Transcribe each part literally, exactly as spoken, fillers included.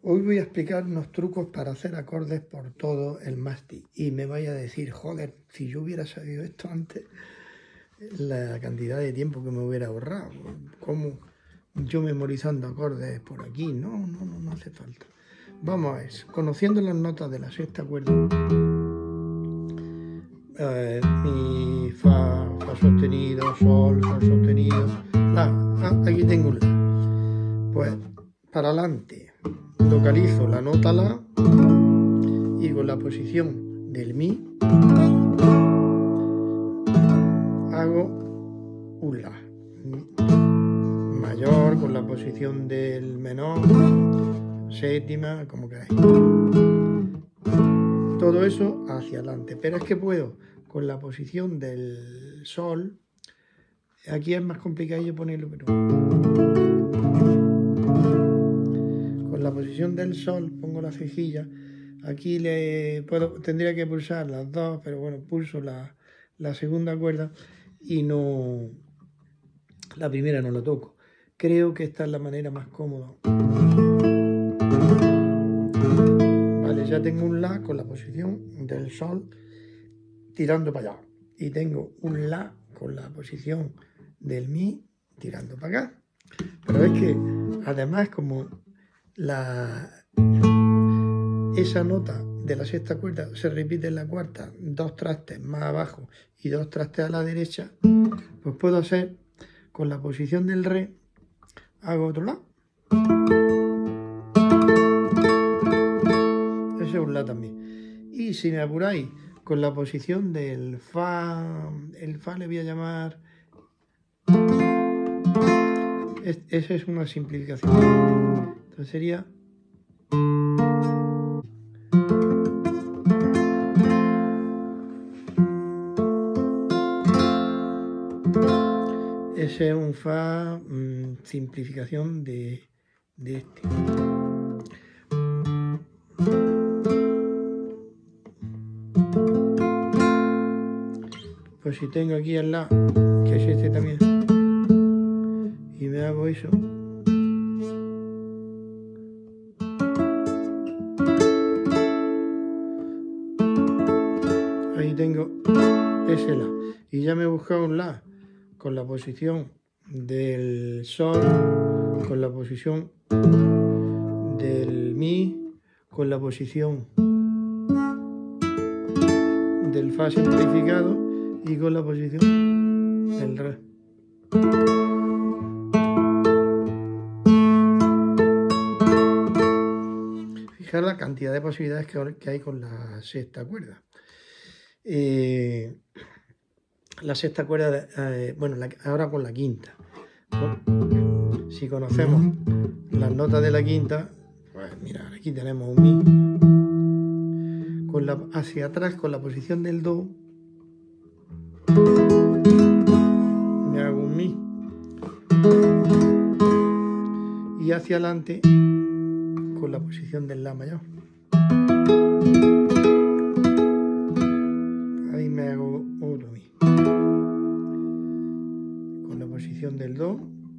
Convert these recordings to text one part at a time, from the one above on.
Hoy voy a explicar unos trucos para hacer acordes por todo el mástil. Y me vaya a decir, joder, si yo hubiera sabido esto antes, la cantidad de tiempo que me hubiera ahorrado. ¿Cómo yo memorizando acordes por aquí? No, no, no, no hace falta. Vamos a ver, conociendo las notas de la sexta cuerda, eh, mi, fa, fa sostenido, sol, sol sostenido, la, ah, aquí tengo un la. Pues para adelante localizo la nota la y con la posición del mi hago un la mayor con la posición del menor, séptima, como queráis. Todo eso hacia adelante, pero es que puedo con la posición del sol, aquí es más complicado yo ponerlo, pero con la posición del sol pongo la cejilla, aquí le puedo, tendría que pulsar las dos, pero bueno, pulso la, la segunda cuerda y no, la primera no la toco. Creo que esta es la manera más cómoda. Vale, ya tengo un la con la posición del sol tirando para allá. Y tengo un la con la posición del mi tirando para acá. Pero es que además como la, esa nota de la sexta cuerda se repite en la cuarta, dos trastes más abajo y dos trastes a la derecha, pues puedo hacer con la posición del re, hago otro la. Ese es un la también. Y si me apuráis, con la posición del fa, el fa le voy a llamar, es, esa es una simplificación. Entonces sería, ese es un fa, mmm, simplificación de, de este. Pues si tengo aquí el la, que es este también, y me hago eso, ahí tengo ese la, y ya me he buscado un la con la posición del sol, con la posición del mi, con la posición del fa simplificado y con la posición del re. Fijar la cantidad de posibilidades que hay con la sexta cuerda. Eh, la sexta cuerda, eh, bueno, la, ahora con la quinta. Bueno, si conocemos las notas de la quinta, pues mirad, aquí tenemos un mi, con la, hacia atrás con la posición del do, me hago un mi, y hacia adelante con la posición del la mayor. Ahí me hago otro mi. Con la posición del do.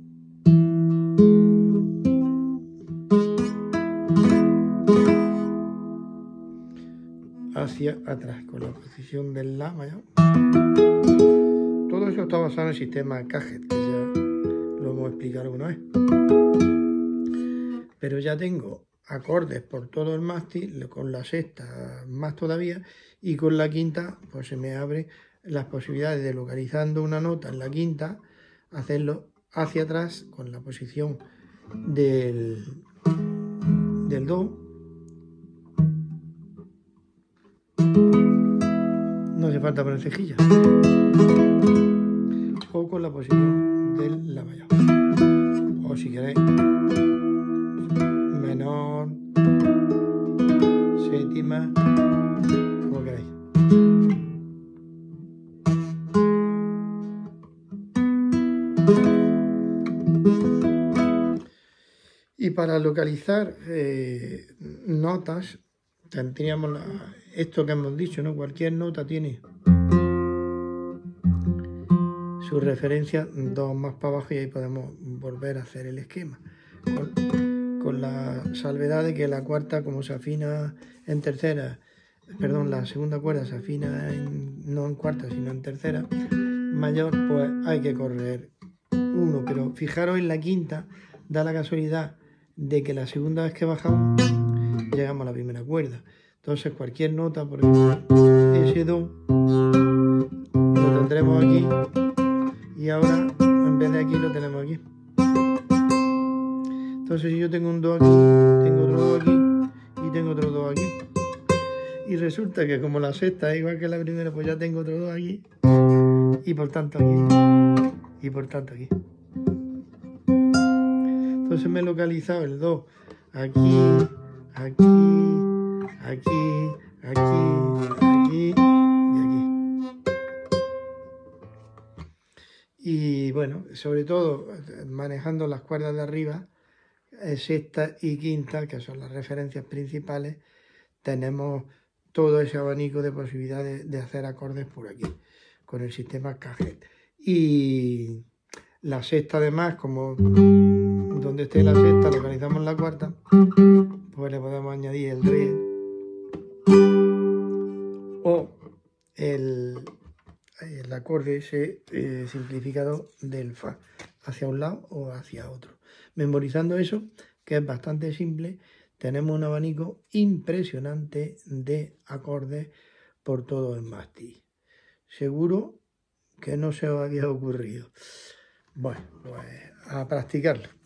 Hacia atrás con la posición del la mayor. Todo eso está basado en el sistema Cajet, que ya lo hemos explicado alguna vez. Pero ya tengo acordes por todo el mástil, con la sexta más todavía, y con la quinta pues se me abre las posibilidades de, localizando una nota en la quinta, hacerlo hacia atrás con la posición del, del do. No hace falta poner cejilla. O con la posición del la mayor. O si queréis, menor, séptima, como queráis. Y para localizar eh, notas, tendríamos la, esto que hemos dicho, ¿no? Cualquier nota tiene su referencia dos más para abajo y ahí podemos volver a hacer el esquema. Con, con la salvedad de que la cuarta, como se afina en tercera, perdón, la segunda cuerda se afina en, no en cuarta, sino en tercera mayor, pues hay que correr uno. Pero fijaros en la quinta, da la casualidad de que la segunda vez que bajamos llegamos a la primera cuerda. Entonces cualquier nota, por ejemplo, ese do, lo tendremos aquí y ahora en vez de aquí lo tenemos aquí. Entonces si yo tengo un do aquí, tengo otro do aquí y tengo otro do aquí. Y resulta que como la sexta es igual que la primera, pues ya tengo otro do aquí y por tanto aquí y por tanto aquí. Entonces me he localizado el do aquí, aquí, aquí, aquí, aquí y aquí. Y bueno, sobre todo manejando las cuerdas de arriba, sexta y quinta, que son las referencias principales, tenemos todo ese abanico de posibilidades de hacer acordes por aquí, con el sistema Cajet. Y la sexta además, como donde esté la sexta localizamos la cuarta, pues le podemos añadir el re o el, el acorde ese eh, simplificado del fa, hacia un lado o hacia otro. Memorizando eso, que es bastante simple, tenemos un abanico impresionante de acordes por todo el mástil. Seguro que no se os había ocurrido. Bueno, pues a practicarlo.